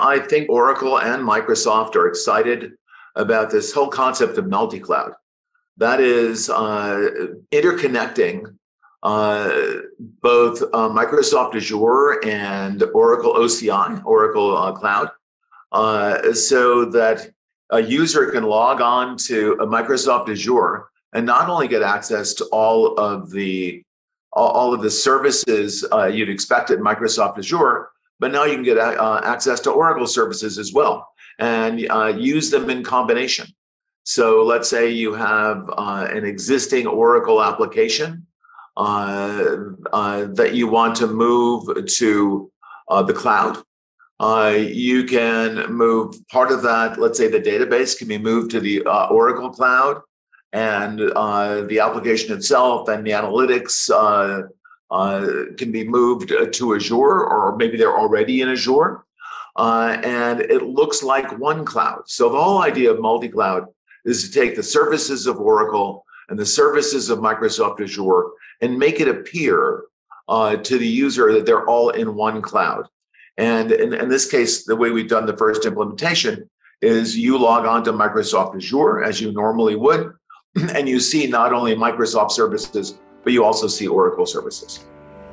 I think Oracle and Microsoft are excited about this whole concept of multi-cloud. That is interconnecting both Microsoft Azure and Oracle OCI, Oracle Cloud, so that a user can log on to a Microsoft Azure and not only get access to all of the services you'd expect at Microsoft Azure, but now you can get access to Oracle services as well and use them in combination. So let's say you have an existing Oracle application that you want to move to the cloud. You can move part of that, let's say the database can be moved to the Oracle cloud, and the application itself and the analytics can be moved to Azure, or maybe they're already in Azure. And it looks like one cloud. So the whole idea of multi-cloud is to take the services of Oracle and the services of Microsoft Azure and make it appear to the user that they're all in one cloud. And in this case, the way we've done the first implementation is you log on to Microsoft Azure as you normally would, and you see not only Microsoft services, but you also see Oracle services.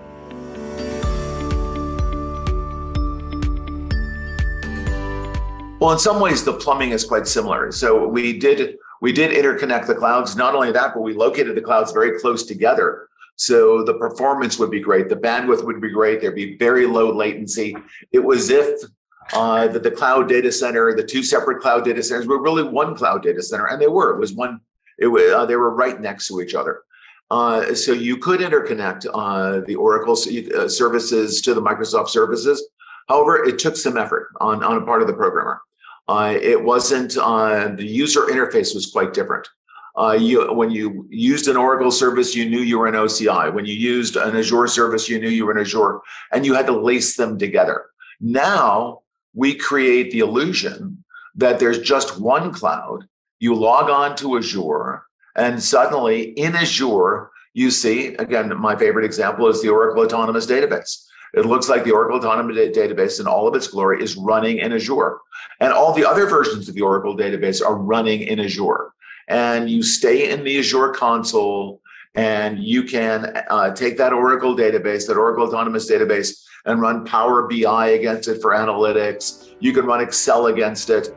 Well, in some ways, the plumbing is quite similar. So we did interconnect the clouds. Not only that, but we located the clouds very close together. So the performance would be great. The bandwidth would be great. There'd be very low latency. It was if the cloud data center, the two separate cloud data centers were really one cloud data center, and they were. It was one. They were right next to each other. So you could interconnect the Oracle services to the Microsoft services. However, it took some effort on a part of the programmer. It wasn't, the user interface was quite different. When you used an Oracle service, you knew you were in OCI. When you used an Azure service, you knew you were in Azure, and you had to lace them together. Now we create the illusion that there's just one cloud. You log on to Azure, and suddenly in Azure, you see, again, my favorite example is the Oracle Autonomous Database. It looks like the Oracle Autonomous Database in all of its glory is running in Azure. And all the other versions of the Oracle database are running in Azure. And you stay in the Azure console, and you can take that Oracle database, that Oracle Autonomous Database, and run Power BI against it for analytics. You can run Excel against it.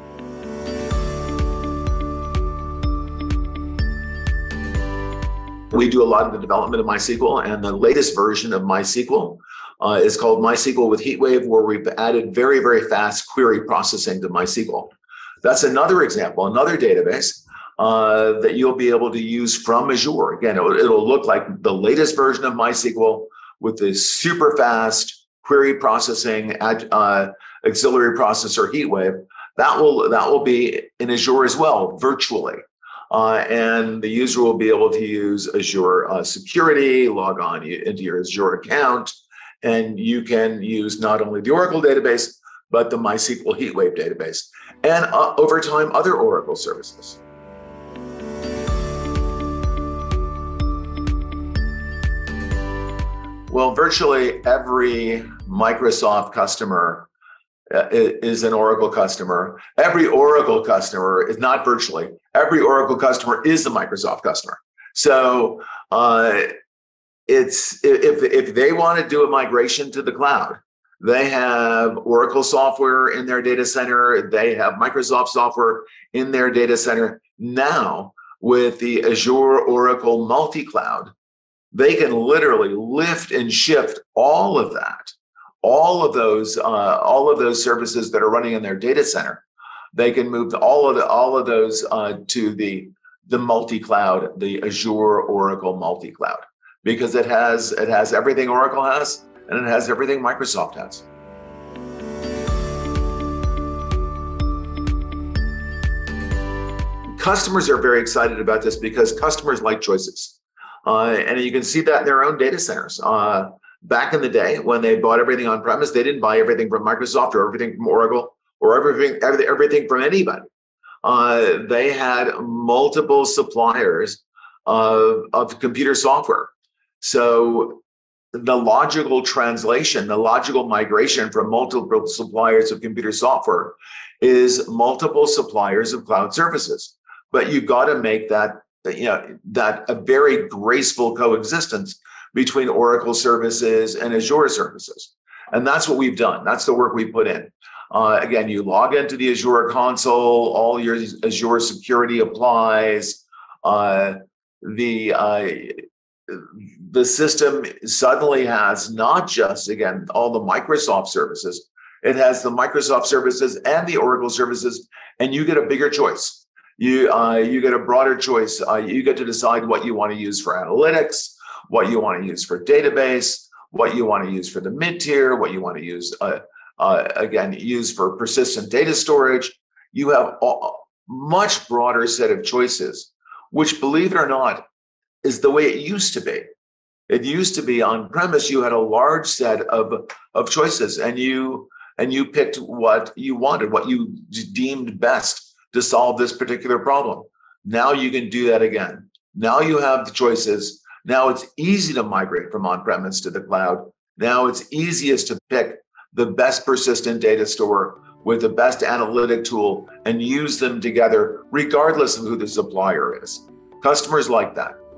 We do a lot of the development of MySQL, and the latest version of MySQL is called MySQL with HeatWave, where we've added very, very fast query processing to MySQL. That's another example, another database that you'll be able to use from Azure. Again, it'll look like the latest version of MySQL with this super fast query processing auxiliary processor HeatWave. That will be in Azure as well, virtually. And the user will be able to use Azure security, log on into your Azure account, and you can use not only the Oracle database, but the MySQL HeatWave database, and over time, other Oracle services. Well, virtually every Microsoft customer is an Oracle customer. Every Oracle customer is not virtually. Every Oracle customer is a Microsoft customer. So if they want to do a migration to the cloud, they have Oracle software in their data center. They have Microsoft software in their data center. Now, with the Azure Oracle multi-cloud, they can literally lift and shift all of that. All of those services that are running in their data center, they can move all of those to the multi-cloud, the Azure Oracle multi-cloud, because it has everything Oracle has, and it has everything Microsoft has. Customers are very excited about this because customers like choices, and you can see that in their own data centers. Back in the day, when they bought everything on premise, they didn't buy everything from Microsoft or everything from Oracle or everything from anybody. They had multiple suppliers of computer software. So the logical translation, the logical migration from multiple suppliers of computer software is multiple suppliers of cloud services. But you've got to make that a very graceful coexistence between Oracle services and Azure services. And that's what we've done. That's the work we put in. Again, you log into the Azure console, all your Azure security applies. The system suddenly has not just, again, all the Microsoft services, it has the Microsoft services and the Oracle services, and you get a bigger choice. You get a broader choice. You get to decide what you want to use for analytics, what you want to use for database, what you want to use for the mid-tier, what you want to use, use for persistent data storage. You have a much broader set of choices, which, believe it or not, is the way it used to be. It used to be on premise, you had a large set of choices, and you picked what you wanted, what you deemed best to solve this particular problem. Now you can do that again. Now you have the choices. Now it's easy to migrate from on-premise to the cloud. Now it's easiest to pick the best persistent data store with the best analytic tool and use them together, regardless of who the supplier is. Customers like that.